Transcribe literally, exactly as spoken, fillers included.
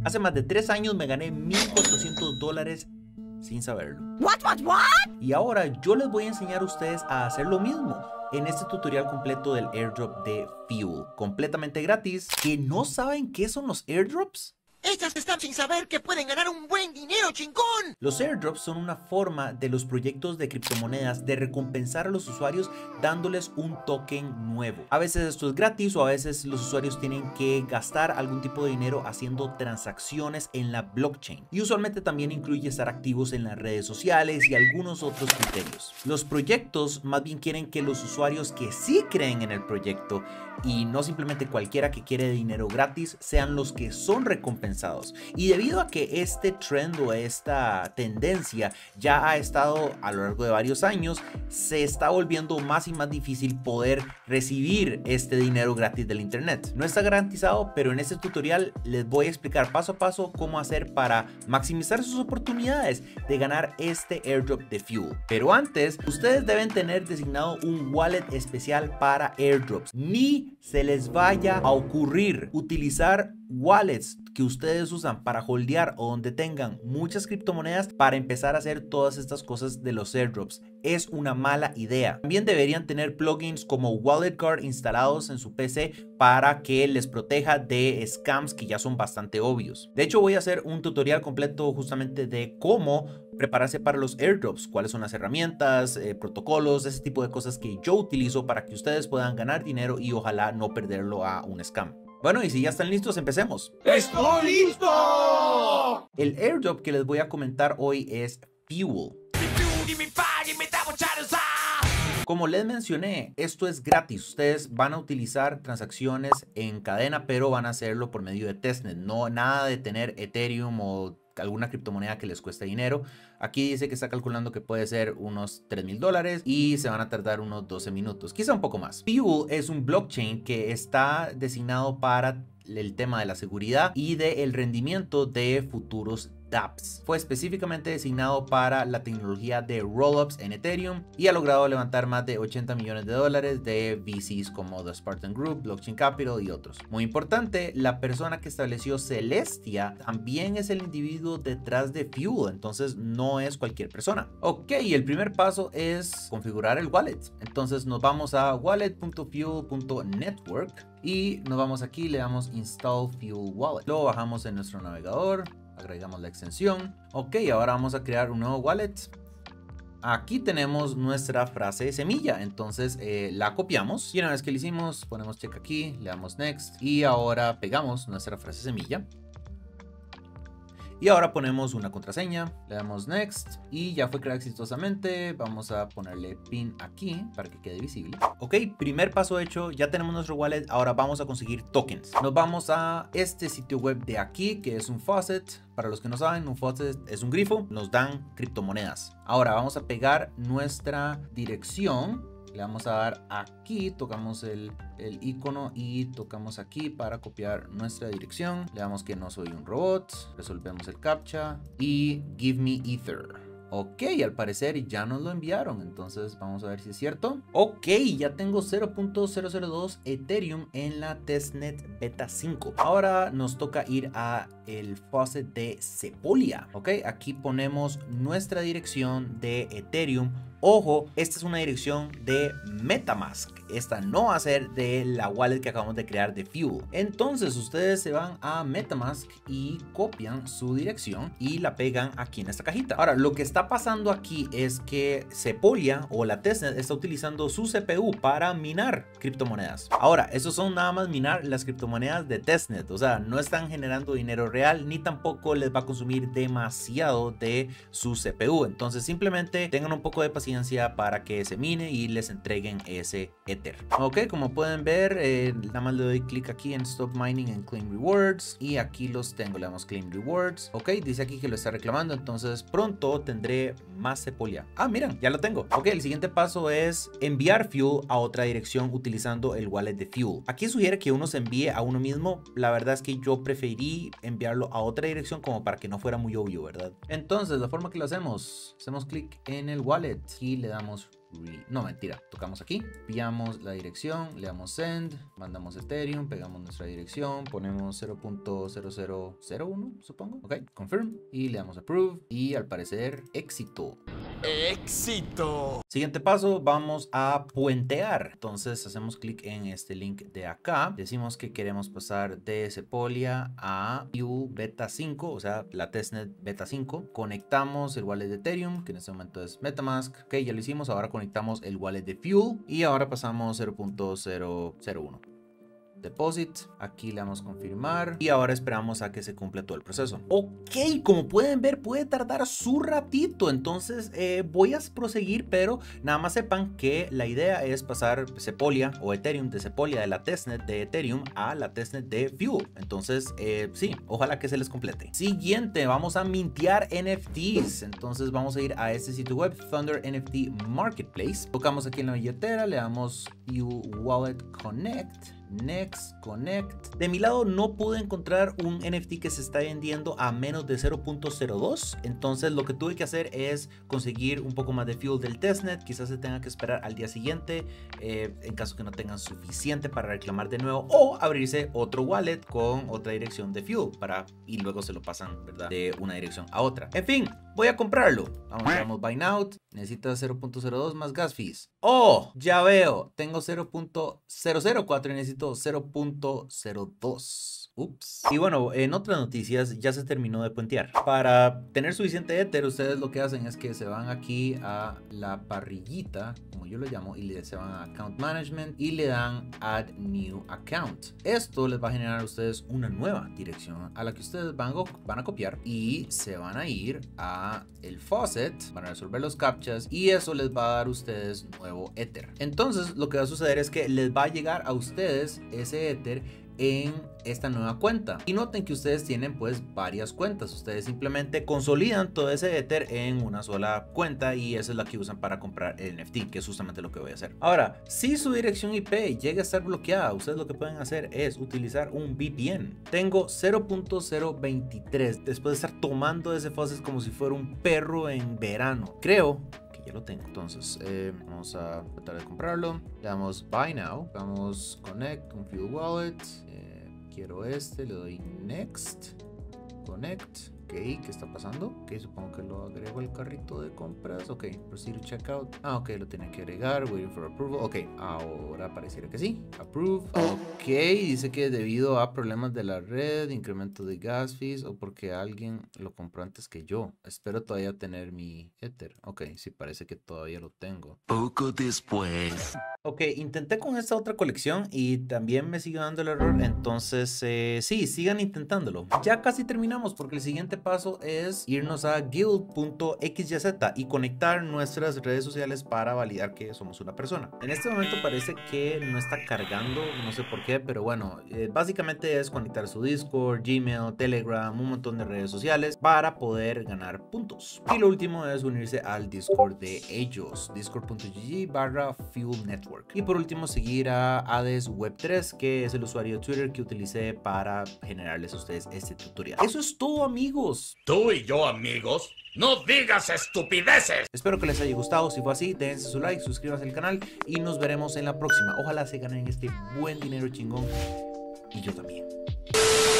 Hace más de tres años me gané mil cuatrocientos dólares sin saberlo. What, what, what? Y ahora yo les voy a enseñar a ustedes a hacer lo mismo en este tutorial completo del airdrop de Fuel, completamente gratis. ¿Que no saben qué son los airdrops? Estas están sin saber que pueden ganar un buen dinero, chingón. Los airdrops son una forma de los proyectos de criptomonedas de recompensar a los usuarios dándoles un token nuevo. A veces esto es gratis o a veces los usuarios tienen que gastar algún tipo de dinero haciendo transacciones en la blockchain. Y usualmente también incluye estar activos en las redes sociales y algunos otros criterios. Los proyectos más bien quieren que los usuarios que sí creen en el proyecto y no simplemente cualquiera que quiere dinero gratis sean los que son recompensados. Y debido a que este trend o esta tendencia ya ha estado a lo largo de varios años, se está volviendo más y más difícil poder recibir este dinero gratis del internet. No está garantizado, pero en este tutorial les voy a explicar paso a paso cómo hacer para maximizar sus oportunidades de ganar este airdrop de Fuel. Pero antes, ustedes deben tener designado un wallet especial para airdrops. Ni se les vaya a ocurrir utilizar wallets que ustedes usan para holdear o donde tengan muchas criptomonedas para empezar a hacer todas estas cosas de los airdrops. Es una mala idea. También deberían tener plugins como Wallet Guard instalados en su P C para que les proteja de scams que ya son bastante obvios. De hecho, voy a hacer un tutorial completo justamente de cómo prepararse para los airdrops, cuáles son las herramientas, eh, protocolos, ese tipo de cosas que yo utilizo para que ustedes puedan ganar dinero y ojalá no perderlo a un scam. Bueno, y si ya están listos, empecemos. ¡Estoy listo! El airdrop que les voy a comentar hoy es Fuel. Como les mencioné, esto es gratis. Ustedes van a utilizar transacciones en cadena, pero van a hacerlo por medio de testnet. No, nada de tener Ethereum o alguna criptomoneda que les cueste dinero. Aquí dice que está calculando que puede ser unos tres mil dólares y se van a tardar unos doce minutos, quizá un poco más. Fuel es un blockchain que está designado para el tema de la seguridad y del rendimiento de futuros dApps. Fue específicamente designado para la tecnología de rollups en Ethereum y ha logrado levantar más de ochenta millones de dólares de V Cs como The Spartan Group, Blockchain Capital y otros. Muy importante, la persona que estableció Celestia también es el individuo detrás de Fuel, entonces no es cualquier persona. Ok, el primer paso es configurar el wallet. Entonces nos vamos a wallet punto fuel punto network y nos vamos aquí, le damos Install Fuel Wallet. Lo bajamos en nuestro navegador. Agregamos la extensión. Ok, ahora vamos a crear un nuevo wallet. Aquí tenemos nuestra frase semilla, entonces eh, la copiamos y una vez que lo hicimos ponemos check aquí, le damos next y ahora pegamos nuestra frase semilla. Y ahora ponemos una contraseña, le damos next y ya fue creada exitosamente. Vamos a ponerle pin aquí para que quede visible. Ok, primer paso hecho, ya tenemos nuestro wallet. Ahora vamos a conseguir tokens. Nos vamos a este sitio web de aquí que es un faucet. Para los que no saben, un faucet es un grifo, nos dan criptomonedas. Ahora vamos a pegar nuestra dirección. Le vamos a dar aquí, tocamos el, el icono y tocamos aquí para copiar nuestra dirección. Le damos que no soy un robot, resolvemos el captcha y give me ether. Ok, al parecer ya nos lo enviaron, entonces vamos a ver si es cierto. Ok, ya tengo cero punto cero cero dos Ethereum en la testnet beta cinco. Ahora nos toca ir a el faucet de Sepolia. Ok, aquí ponemos nuestra dirección de Ethereum. Ojo, esta es una dirección de MetaMask. Esta no va a ser de la wallet que acabamos de crear de Fuel. Entonces ustedes se van a MetaMask y copian su dirección y la pegan aquí en esta cajita. Ahora, lo que está pasando aquí es que Sepolia o la testnet está utilizando su C P U para minar criptomonedas. Ahora, esos son nada más minar las criptomonedas de testnet. O sea, no están generando dinero real ni tampoco les va a consumir demasiado de su C P U. Entonces simplemente tengan un poco de paciencia para que se mine y les entreguen ese Ether. Ok, como pueden ver, eh, nada más le doy clic aquí en Stop Mining en Claim Rewards y aquí los tengo, le damos Claim Rewards. Ok, dice aquí que lo está reclamando, entonces pronto tendré más Sepolia. Ah, miren, ya lo tengo. Ok, el siguiente paso es enviar Fuel a otra dirección utilizando el wallet de Fuel. Aquí sugiere que uno se envíe a uno mismo. La verdad es que yo preferí enviarlo a otra dirección como para que no fuera muy obvio, ¿verdad? Entonces, la forma que lo hacemos, hacemos clic en el wallet y le damos No, mentira. Tocamos aquí, copiamos la dirección, le damos send, mandamos Ethereum, pegamos nuestra dirección, ponemos cero punto cero cero cero uno, supongo. Ok, confirm y le damos approve y al parecer éxito. ¡Éxito! Siguiente paso, vamos a puentear. Entonces hacemos clic en este link de acá. Decimos que queremos pasar de Sepolia a View Beta cinco, o sea, la testnet Beta cinco. Conectamos el wallet de Ethereum, que en este momento es MetaMask. Ok, ya lo hicimos. Ahora conectamos el wallet de Fuel y ahora pasamos cero punto cero cero uno. Deposit, aquí le damos confirmar y ahora esperamos a que se cumpla todo el proceso. Ok, como pueden ver puede tardar su ratito, entonces eh, voy a proseguir, pero nada más sepan que la idea es pasar Sepolia o Ethereum de Sepolia, de la testnet de Ethereum a la testnet de Fuel. Entonces eh, sí, ojalá que se les complete. Siguiente, vamos a mintear N F Ts. Entonces vamos a ir a este sitio web, Thunder N F T Marketplace. Tocamos aquí en la billetera, le damos Fuel Wallet Connect. Next, connect. De mi lado no pude encontrar un N F T que se está vendiendo a menos de cero punto cero dos. Entonces lo que tuve que hacer es conseguir un poco más de fuel del testnet. Quizás se tenga que esperar al día siguiente eh, en caso que no tengan suficiente para reclamar de nuevo, o abrirse otro wallet con otra dirección de fuel para y luego se lo pasan, ¿verdad?, de una dirección a otra. En fin, voy a comprarlo. Vamos, le damos buy now. Necesita cero punto cero dos más gas fees. Oh, ya veo, tengo cero punto cero cero cuatro y necesito cero punto cero dos. Ups. Y bueno, en otras noticias ya se terminó de puentear. Para tener suficiente Ether, ustedes lo que hacen es que se van aquí a la parrillita, como yo lo llamo, y le, se van a Account Management y le dan Add New Account. Esto les va a generar a ustedes una nueva dirección a la que ustedes van a, van a copiar y se van a ir a el faucet, van a resolver los captchas y eso les va a dar a ustedes nuevo Ether. Entonces lo que va a suceder es que les va a llegar a ustedes ese Ether en esta nueva cuenta, y noten que ustedes tienen pues varias cuentas. Ustedes simplemente consolidan todo ese Ether en una sola cuenta y esa es la que usan para comprar el N F T, que es justamente lo que voy a hacer. Ahora, si su dirección I P llega a estar bloqueada, ustedes lo que pueden hacer es utilizar un V P N. Tengo cero punto cero veintitrés después de estar tomando ese faucet como si fuera un perro en verano. Creo ya lo tengo. Entonces eh, vamos a tratar de comprarlo, le damos buy now, vamos connect con Fuel Wallet, eh, quiero este, le doy next, connect. Ok, ¿qué está pasando? Ok, supongo que lo agrego al carrito de compras. Ok, proceed to checkout. Ah, ok, lo tiene que agregar. Waiting for approval. Ok, ahora pareciera que sí. Approve. Ok, dice que debido a problemas de la red, incremento de gas fees o porque alguien lo compró antes que yo. Espero todavía tener mi Ether. Ok, sí, parece que todavía lo tengo. Poco después. Ok, intenté con esta otra colección y también me sigue dando el error. Entonces, eh, sí, sigan intentándolo. Ya casi terminamos porque el siguiente paso es irnos a guild punto x y z y conectar nuestras redes sociales para validar que somos una persona. En este momento parece que no está cargando, no sé por qué, pero bueno, eh, básicamente es conectar su Discord, Gmail, Telegram, un montón de redes sociales para poder ganar puntos. Y lo último es unirse al Discord de ellos, discord punto g g barra fuel network. Y por último seguir a Hades web tres, que es el usuario de Twitter que utilicé para generarles a ustedes este tutorial. Eso es todo, amigos. Tú y yo, amigos, no digas estupideces. Espero que les haya gustado. Si fue así, dense su like, suscríbanse al canal y nos veremos en la próxima. Ojalá se ganen este buen dinero chingón y yo también.